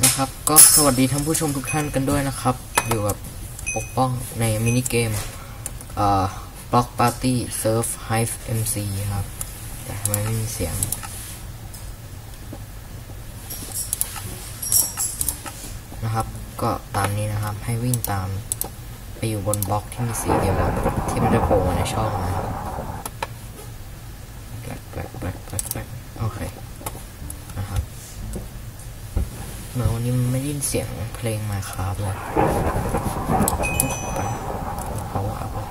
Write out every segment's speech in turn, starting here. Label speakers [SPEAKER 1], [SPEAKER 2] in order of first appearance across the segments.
[SPEAKER 1] นะครับก็สวัสดีท่านผู้ชมทุกท่านกันด้วยนะครับอยู่กับปกป้องในมินิเกมBlock Party Surf Hive MC ครับแต่ทำไมไม่มีเสียงนะครับก็ตามนี้นะครับให้วิ่งตามไปอยู่บนบล็อกที่มีสีเดียวกันที่มันจะโผล่มาในช่องนะครับโอเคนะครับเหมือนวันนี้มันไม่ได้ยินเสียงเพลงมาครับเลยไปเขาอัพเลย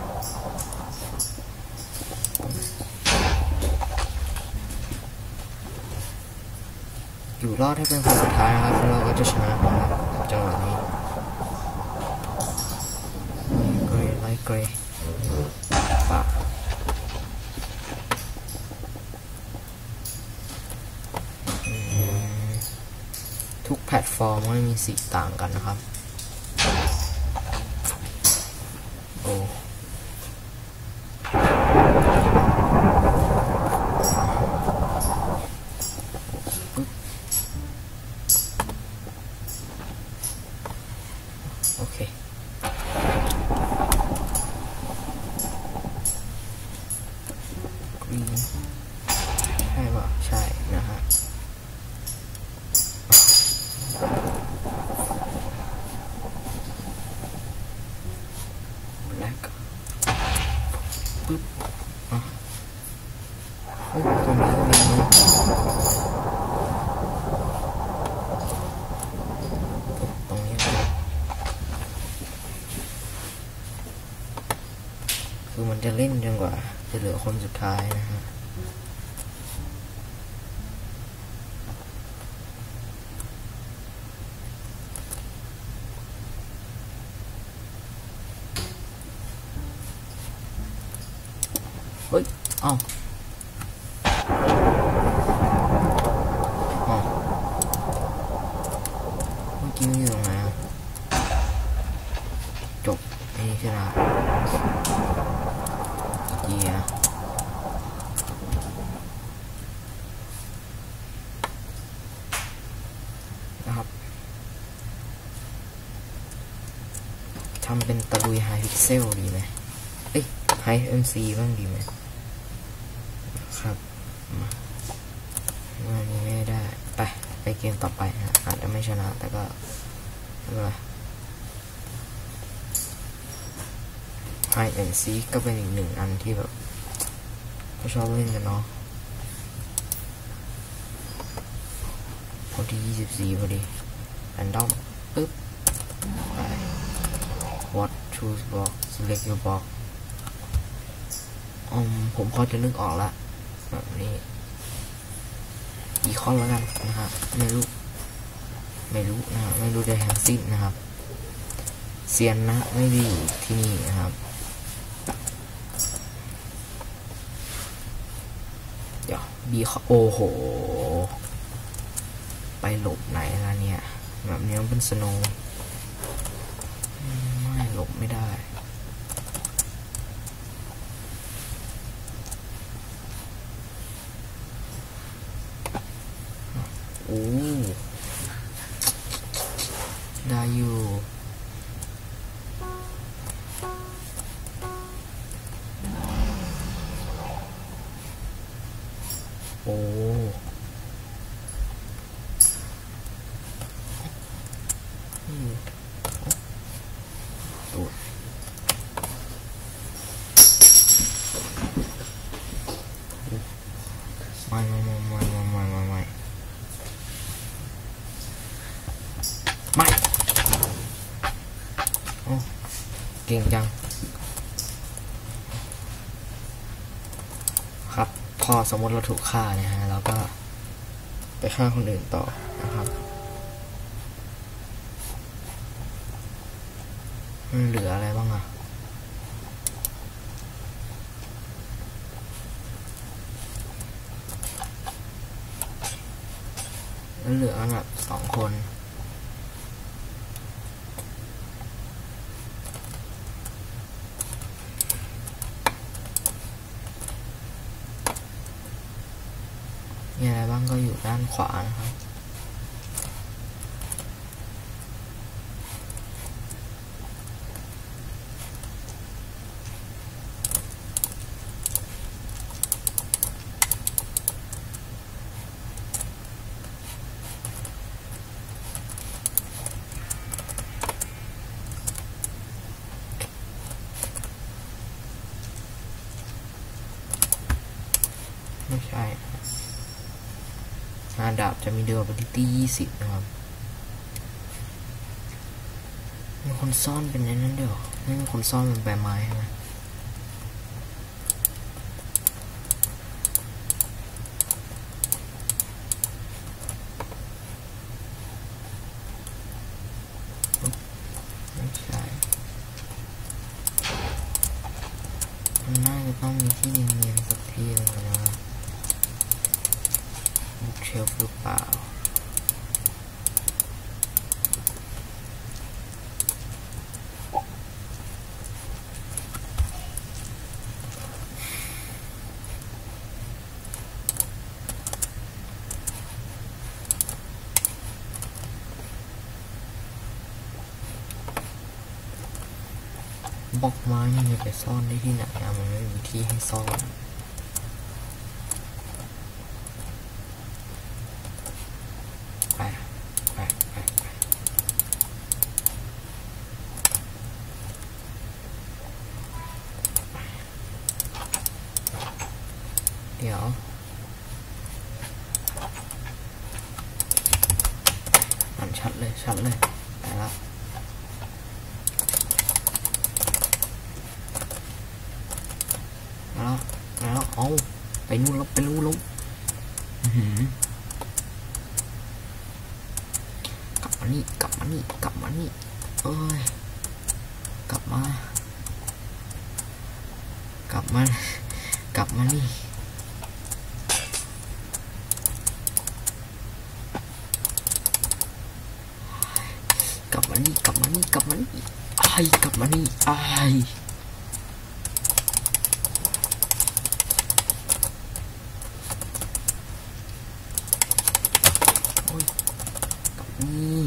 [SPEAKER 1] อยู่รอดให้เป็นคนสุดท้ายนะครับแล้วเราก็จะชนะนะครับจังหวะนี้เกรย์ไลท์เกรย์ปะทุกแพลตฟอร์มก็มีสีต่างกันนะครับโอ้โอเคกรีนใช่ป่ะใช่นะฮะปึ๊บโอ้ตรงนี้ก็มีนะตรงนี้คือมันจะเล่นจนกว่าจะเหลือคนสุดท้ายนะฮะเฮ้ยเอ้าเมื่อกี้มันอยู่ตรงไหนอะจบนี่ใช่ไหมเกียร์นะครับทำเป็นตะลุยไฮพิกเซลดีไหมเอ้ยไฮเอ็มซีบ้างดีไหมครับวันนี้ไม่ได้ไปเกมต่อไปฮะอาจจะไม่ชนะแต่ก็ไม่เป็นไรไฮเอ็มซีก็เป็นอีกหนึ่งอันที่แบบก็ชอบเล่นกันเนาะพอดี24พอดีแรนดอมปึ๊บไป what choose block select your block ผมพอจะนึกออกละแบบนี้อีคอนแล้วกันนะฮะไม่รู้นะฮะไม่รู้ได้ทั้งสิ้นนะครับเซียนนะไม่ได้อยู่ที่นี่นะครับเดี๋ยวบีโอ้โหไปหลบไหนล่ะเนี่ยแบบนี้มันเป็นสโนว์ไม่หลบไม่ได้โอ้ได้อยู่โอ้ตัวไม่โอ้เก่งจังครับพอสมมติเราถูกฆ่าเนี่ยฮะเราก็ไปฆ่าคนอื่นต่อนะครับมันเหลืออะไรบ้างอะเหลือแบบ2 คนมีอะไรบ้างก็อยู่ด้านขวานะครับได้ดาบจะมี durability 20 นะครับมีคนซ่อนเป็นในนั้นเดี๋ยวไม่มีคนซ่อนเป็นใบไม้ใช่ไหมไม่ใช่มันน่าจะต้องมีที่เนียนๆสักที่เลยนะบุ๊กเชลฟ์หรือเปล่าบล็อกไม้มันจะไปซ่อนได้ที่ไหนอะมันไม่มีที่ให้ซ่อนไปเดี๋ยวมันชัดเลยไปแล้วเอาไปนู่นแล้วกลับมานี่เอ้ยกลับมานี่กลับมานี่ไอ้กลับมานี่ไอ้นี่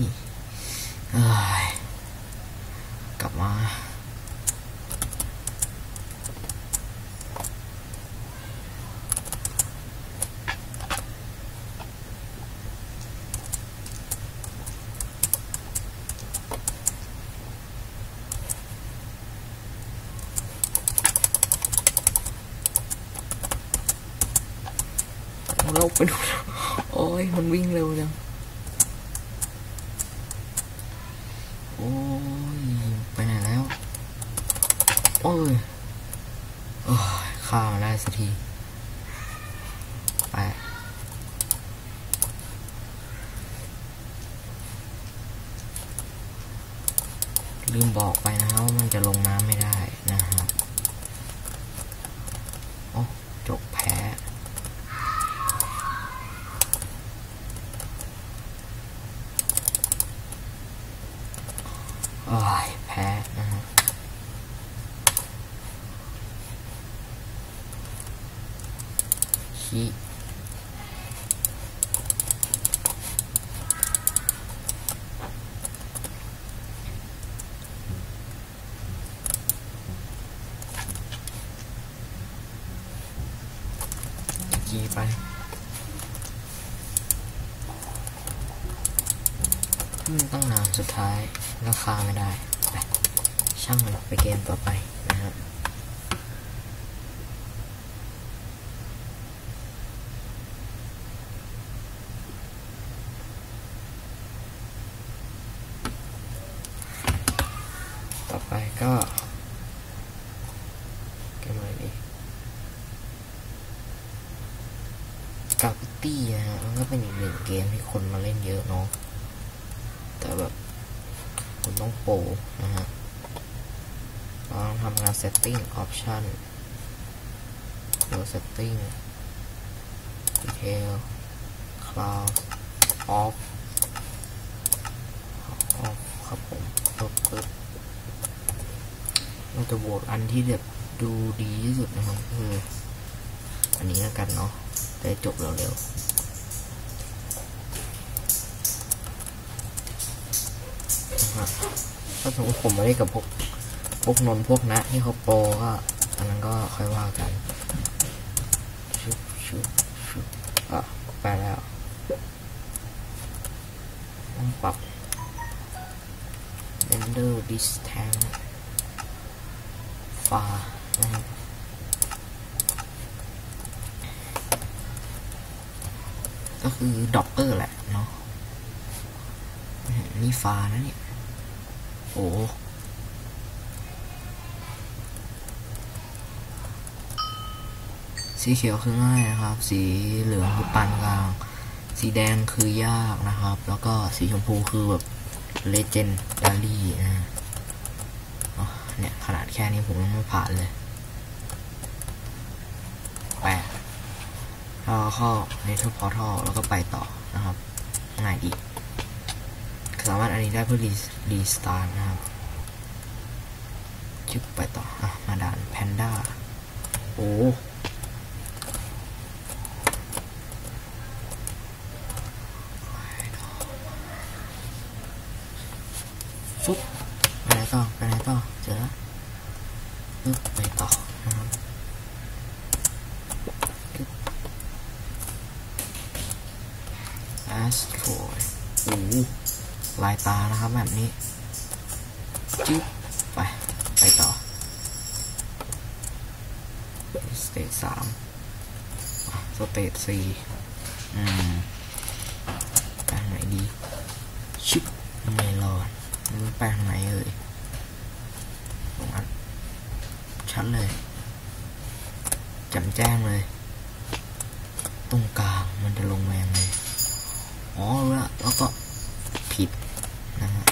[SPEAKER 1] กลับมาเราไปดูโอ้ยมันวิ่งเร็วจังโอ้ยไปไหนแล้วโอ้ยฆ่ามันได้สักทีไปลืมบอกไปนะครับว่ามันจะลงน้ำไม่ได้นะครับโอ้จบแพ้แพ้นะฮะขี้ไปตั้งนานสุดท้ายราคาไม่ได้ไปช่างมันไปเกมต่อไปนะฮะต่อไปก็เกมอะไรดีกาพิตี้นะฮะมันก็เป็นอีกหนึ่งเกมที่คนมาเล่นเยอะเนาะแต่แบบคุณต้องโปรนะฮะเราต้องทำงาน setting option setting detail cloud off ครับผมปึ๊บเราจะโหวตอันที่แบบดูดีที่สุดนะครับคืออันนี้แล้วกันเนาะได้จบเร็วๆถ้าสมมติผมไม่ได้กับพวกนนพวกนะที่เขาโปรก็อันนั้นก็ค่อยว่ากันชุบไปแล้วต้องปรับ render distance far นะครับก็คือด็อปเปอร์แหละเนาะนี่ฟ้านะเนี่ยโอ้สีเขียวคือง่ายนะครับ สีเหลืองคือปานกลางสีแดงคือยากนะครับแล้วก็สีชมพูคือแบบเลเจนดารี่นะเนี่ยขนาดแค่นี้ผมยังไม่ผ่านเลยแปะแล้วเข้าในทูพอร์ทัลแล้วก็ไปต่อนะครับง่ายดีสามารถอันนี้ได้เพื่อรีสตาร์ทนะครับจึ๊บไปต่อมาด่านแพนด้าโอ้ฟุ๊บไปไหนต่อเจอแล้วปึ๊บไปต่อนะครับแอสโตรยโอ้ลายตานะครับแบบนี้จิ๊บไปต่อสเตจ3สเตจ4ไปทางไหนดีชิปเมลอนไปทางไหนเอ่ยตรงนั้นชัดเลยจำแจ้งเลยตรงกลางมันจะลงมายังไงอ๋อแล้วก็ผิดนะฮะ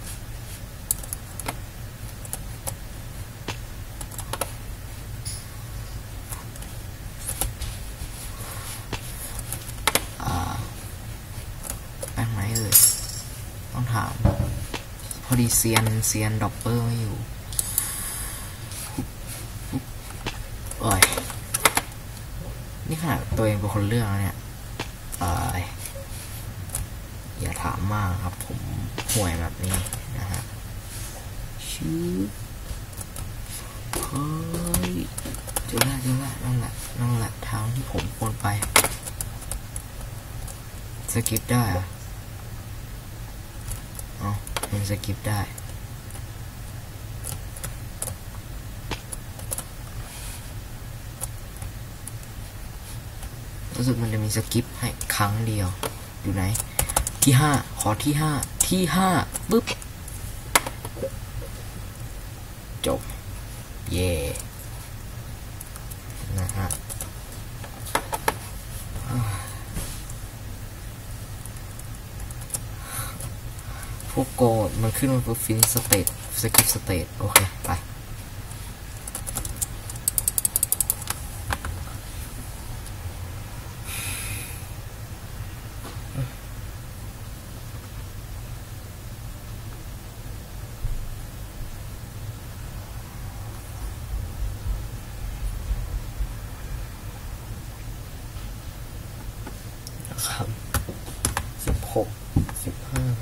[SPEAKER 1] ไปไหนเอ่ยต้องถามพอดีเซียนด็อปเปอร์ไม่อยู่โอ้ยนี่ขนาดตัวเองเป็นคนเลือกแล้วเนี่ยอย่าถามมากครับผมห่วยแบบนี้นะฮะชื่อเฮ้ยเจอแล้วนั่นแหละทางที่ผมควรไปสกิปได้อะมันสกิปได้รู้สึกมันจะมีสกิปให้ครั้งเดียวอยู่ไหนที่5ขอที่5ปึ๊บจบเย่นะฮะพวกโกดมันขึ้นมาปุ๊บฟินิชสเตจสกิปสเตจโอเคไปครับ16 15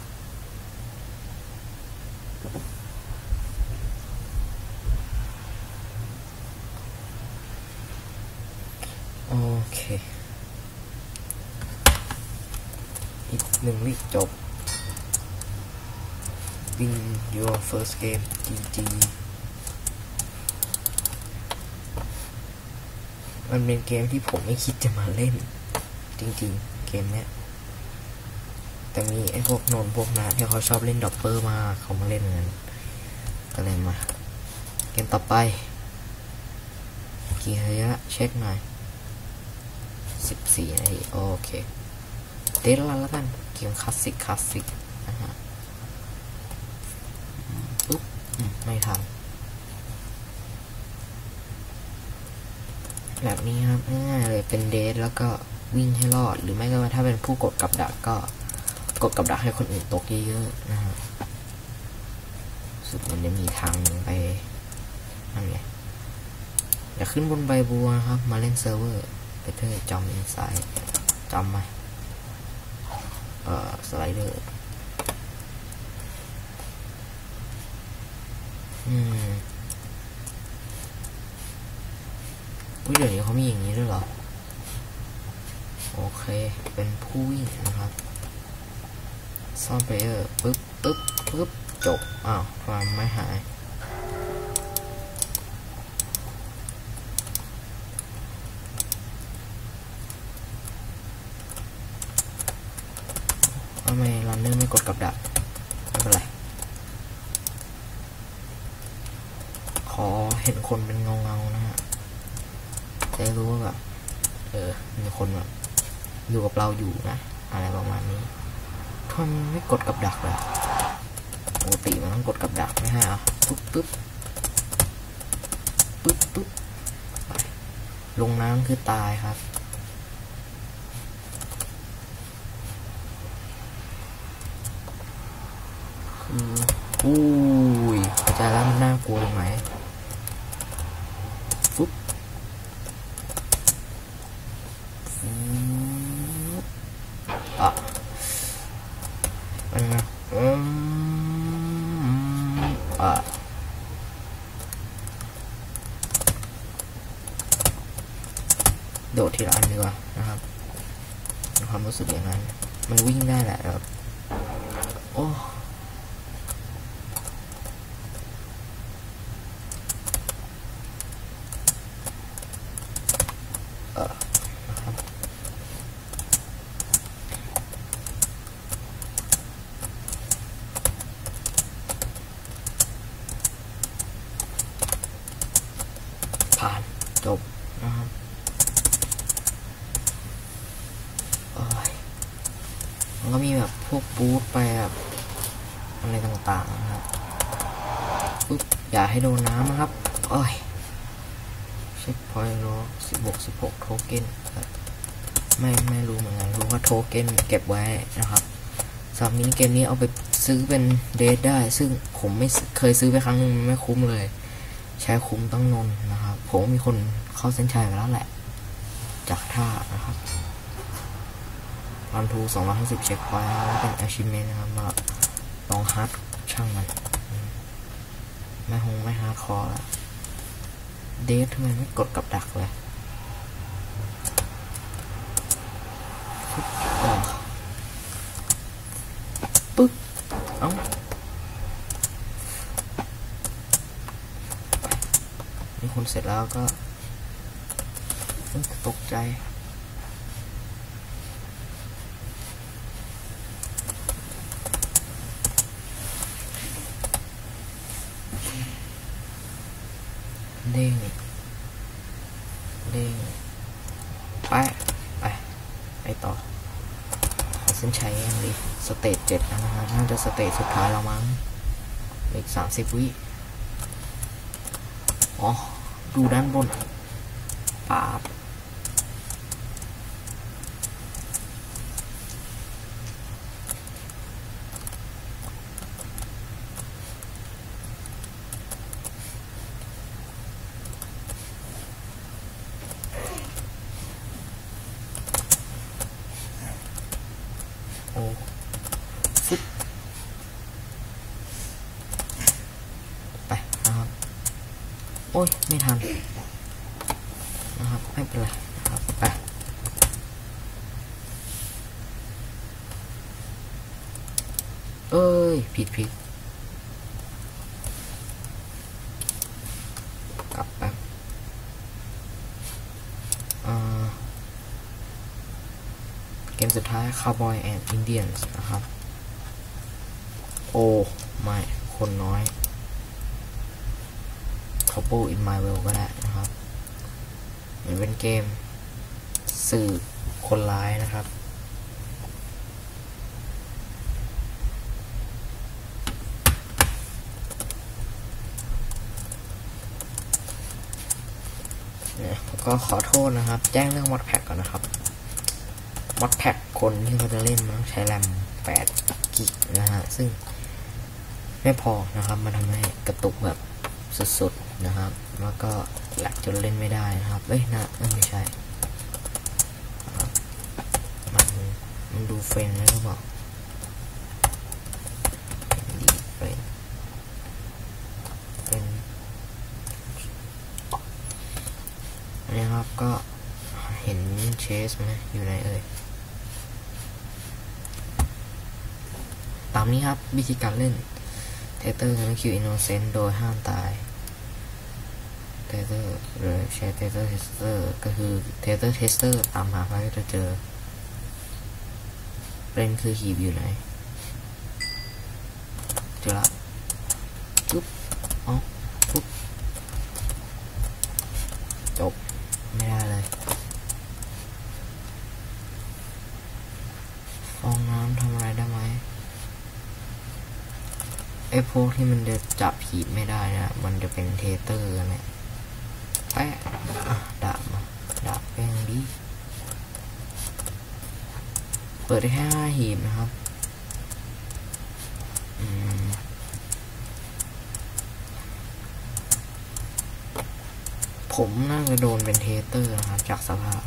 [SPEAKER 1] โอเคอีก1 วิจบ Win your first game GG มันเป็นเกมที่ผมไม่คิดจะมาเล่นจริงๆเกมเนี้ยแต่มีไอ้พวกนนพวกนาที่เขาชอบเล่นด็อปเปอร์มาเขามาเล่นกันก็เลยมาเกมต่อไปกี่ระยะเช็คหน่อย14 นาทีโอเคเดทลันแล้วกันเกมคลาสสิกนะฮะปุ๊บไม่ทันแบบนี้ครับง่ายเลยเป็นเดทแล้วก็วิ่งให้รอดหรือไม่ก็ถ้าเป็นผู้กดกับดักก็กดกับดักให้คนอื่นตกเยอะๆนะฮะสุดมันจะมีทางหนึ่งไปนั่นไงอย่าขึ้นบนใบบัวครับมาเล่นเซิร์ฟเวอร์ไปเถอะจำอินไซด์จำไหมสไลเดอร์เดี๋ยวนี้เขามีอย่างนี้ด้วยเหรอโอเคเป็นผู้วิ่งนะครับซ่อนเพลเยอร์ปึ๊บจบอ้าวทำไมไม่หายทำไมรันเนอร์ไม่กดกับดักไม่เป็นไรขอเห็นคนเป็นเงานะฮะจะรู้ว่าแบบมีคนแบบอยู่กับเราอยู่นะอะไรประมาณนี้ทำไมไม่กดกับดักเลยปกติมันต้องกดกับดักไม่ใช่เหรอปุ๊บปุ๊บปุ๊บปุ๊บลงน้ำคือตายครับอุ้ยเข้าใจแล้วมันน่ากลัวไหมฟุ๊บมันนะโดดทีละอันดีกว่านะครับความรู้สึกอย่างนั้นมันวิ่งได้แหละครับโอ้ผ่านจบนะครับมันก็มีแบบพวกบูทไปแบบอะไรต่างๆนะครับปุ๊บอย่าให้โดนน้ำนะครับโอ้ยเช็คพอยต์รอ16โทเก้นไม่รู้เหมือนกันรู้ว่าโทเก้นเก็บไว้นะครับสำหรับนี้เกมนี้เอาไปซื้อเป็นเดทได้ซึ่งผมไม่เคยซื้อไปครั้งนึงไม่คุ้มเลยใช้คุ้มต้องนนนะครับผมมีคนเข้าเส้นชัยไปแล้วแหละจากท่านะครับรันทู250เช็คพอยต์แล้วเป็น achievement นะครับมาลองฮาร์ดช่างมันไม่ฮาร์ดคอร์ละเดททำไมไม่กดกับดักเลยปึ๊บเอ้านี่คนเสร็จแล้วก็ตกใจเด้งไปต่อเส้นชัยยังดีสเตจ7นะครับน่าจะสเตจสุดท้ายแล้วมั้งอีก30 วิอ๋อดูด้านบนปาบโอ้ฟุ๊บไปนะครับโอ้ยไม่ทันนะครับไม่เป็นไรนะครับไปเอ้ยผิดกลับไปเกมสุดท้าย Cowboy and Indians นะครับโอ้ไม่คนน้อย Couple in my world ก็ได้นะครับเหมือนเป็นเกมสื่อคนร้ายนะครับก็ขอโทษนะครับแจ้งเรื่องมอดแพ็กก่อนนะครับมอดแพ็กคนที่เขาจะเล่นมันต้องใช้แรม8 กิกนะฮะซึ่งไม่พอนะครับมันทำให้กระตุกแบบสุดๆนะครับแล้วก็แหลกจนเล่นไม่ได้นะครับไม่ใช่มันดูเฟรนแล้วหรือเปล่าดีเป็นนี่ครับก็เห็นเชสไหมอยู่ไหนเอ่ยตามนี้ครับวิธีการเล่นเทเตอร์และคิวอินโนเซนต์โดยห้ามตายเทเตอร์หรือใช้เทเตอร์เทสเตอร์ก็คือเทเตอร์เทสเตอร์ตามหาไปก็จะเจอเป็นคือหีบอยู่ไหนอละปุ๊บอ๋อปุ๊บจบไม่ได้เลยฟองน้ำทำอะไรได้ไหมไอ้พวกที่มันจะจับหีบไม่ได้นะมันจะเป็นเทเตอร์เนี่ยแปะดาบมาดาบแป้งดิเปิดได้แค่5 หีบนะครับผมน่าจะโดนเป็นเทเตอร์นะครับจากสภาพ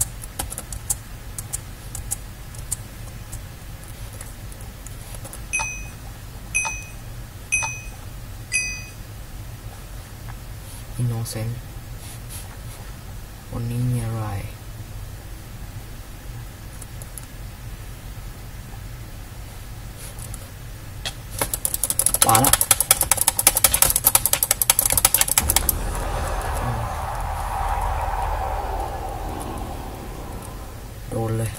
[SPEAKER 1] อินโนเซนต์วันนี้มีอะไรป่าละโดนเลย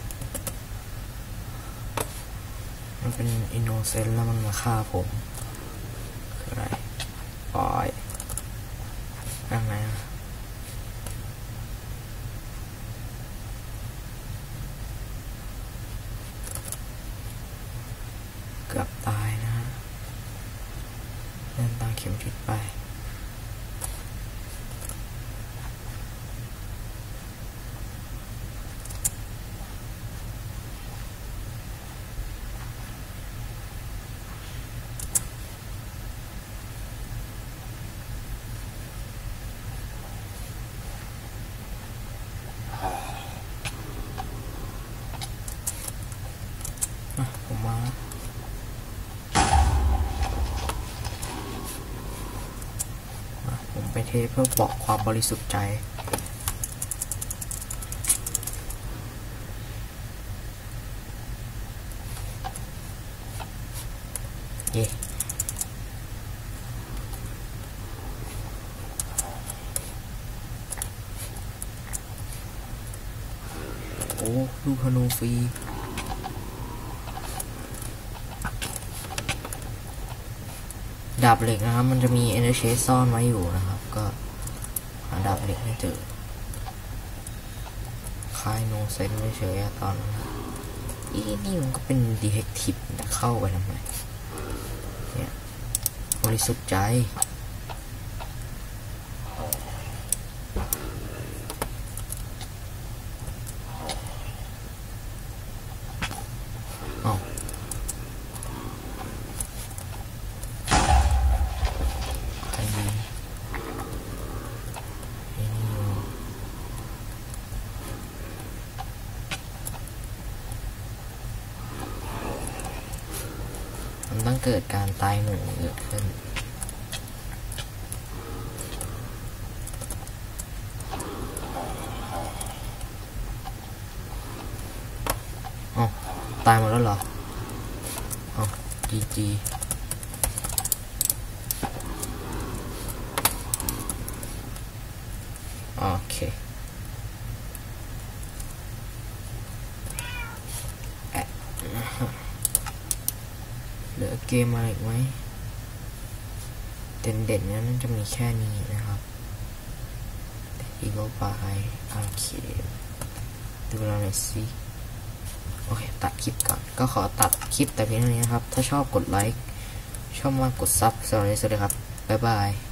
[SPEAKER 1] มันเป็นอินโนเซนต์แล้วมันมาฆ่าผมคืออะไรปล่อยยังไงเกือบตายนะเดินตามเข็มทิศไปผมมาผมไปเทเพื่อบอกความบริสุทธิ์ใจเย่โอ้ลูกธนูฟรีดาบเหล็กนะครับมันจะมี energy ซ่อนไว้อยู่นะครับก็หาดาบเหล็กให้เจอคายโนเซนไม่เฉยตอนนั้นนี่มันก็เป็นดีเทคทีฟจะเข้าไปทำไมเนี่ยบริสุทธิ์ใจอ๋อมันต้องเกิดการตายหมู่เกิดขึ้นอ๋อตายหมดแล้วเหรออ๋อจีโอเคเหลือเกมอะไรอีกไหมเด่นๆนั้นจะมีแค่นี้นะครับอีโกบายอาร์เคดดูเราหน่อยสิโอเคตัดคลิปก่อนก็ขอตัดคลิปแต่เพียงเท่านี้นะครับถ้าชอบกดไลค์ชอบมากกดซับสวัสดีครับบ๊ายบาย